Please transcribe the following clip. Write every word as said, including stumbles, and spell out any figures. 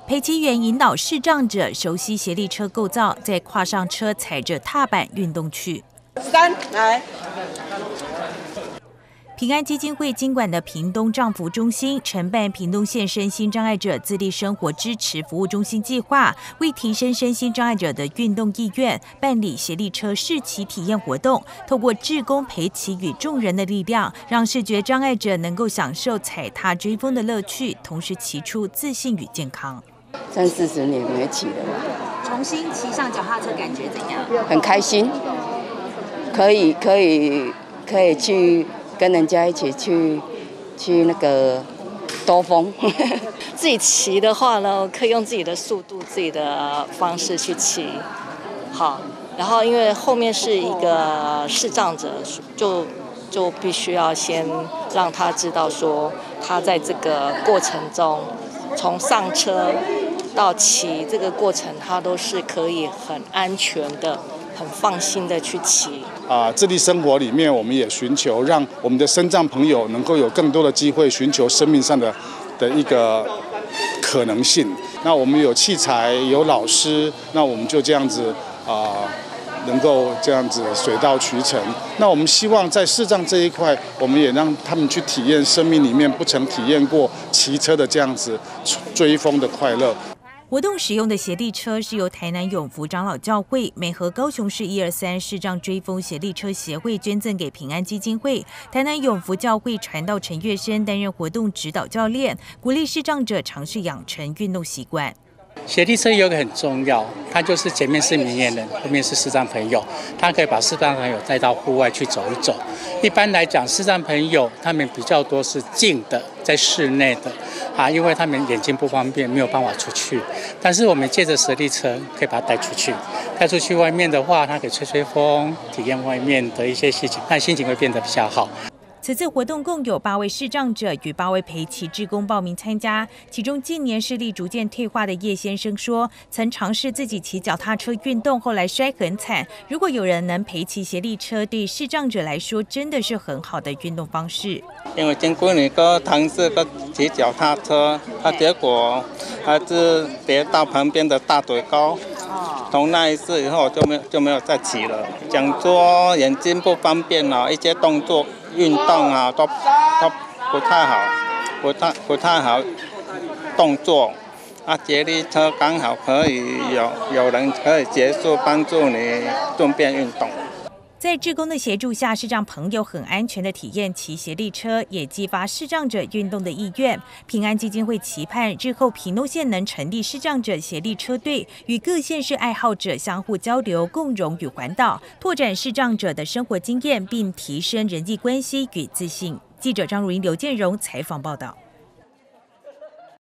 陪骑员引导视障者熟悉协力车构造，再跨上车踩着踏板运动去。 三来。 平安基金会经管的屏东障服中心承办屏东县身心障碍者自立生活支持服务中心计划，为提升身心障碍者的运动意愿，办理协力车试骑体验活动，透过志工陪骑与众人的力量，让视觉障碍者能够享受踩踏追风的乐趣，同时骑出自信与健康。 三四十年没骑了吧？ 重新骑上脚踏车感觉怎样？ 很开心，可以可以可以去。跟人家一起去去那个兜风， 自己骑的话呢，可以用自己的速度、自己的方式去骑，好。然后因为后面是一个视障者，就就必须要先让他知道说，他在这个过程中，从上车到骑这个过程，他都是可以很安全的。很放心的去骑啊！自立生活里面，我们也寻求让我们的身障朋友能够有更多的机会，寻求生命上的的一个可能性。那我们有器材，有老师，那我们就这样子啊，能够这样子水到渠成。那我们希望在视障这一块，我们也让他们去体验生命里面不曾体验过骑车的这样子追风的快乐。 活动使用的协力车是由台南永福长老教会、美和高雄市一二三视障追风协力车协会捐赠给平安基金会。台南永福教会传道陈月生担任活动指导教练，鼓励视障者尝试养成运动习惯。 协力车有一个很重要，它就是前面是明眼人，后面是视障朋友，它可以把视障朋友带到户外去走一走。一般来讲，视障朋友他们比较多是静的，在室内的啊，因为他们眼睛不方便，没有办法出去。但是我们借着协力车可以把它带出去，带出去外面的话，它可以吹吹风，体验外面的一些事情，那心情会变得比较好。 此次活动共有八位视障者与八位陪骑志工报名参加，其中近年视力逐渐退化的叶先生说，曾尝试自己骑脚踏车运动，后来摔很惨。如果有人能陪骑协力车，对视障者来说真的是很好的运动方式。 因为经过你个同事个骑脚踏车，他结果他是跌到旁边的大腿沟。从那一次以后就没有就没有再骑了。讲说眼睛不方便啊，一些动作运动啊都都不太好，不太不太好动作。啊，协力车刚好可以有有人可以结束帮助你顺便运动。 在志工的协助下，视障朋友很安全的体验骑协力车，也激发视障者运动的意愿。平安基金会期盼日后屏东县能成立视障者协力车队，与各县市爱好者相互交流、共融与环岛，拓展视障者的生活经验，并提升人际关系与自信。记者张如英、刘建荣采访报道。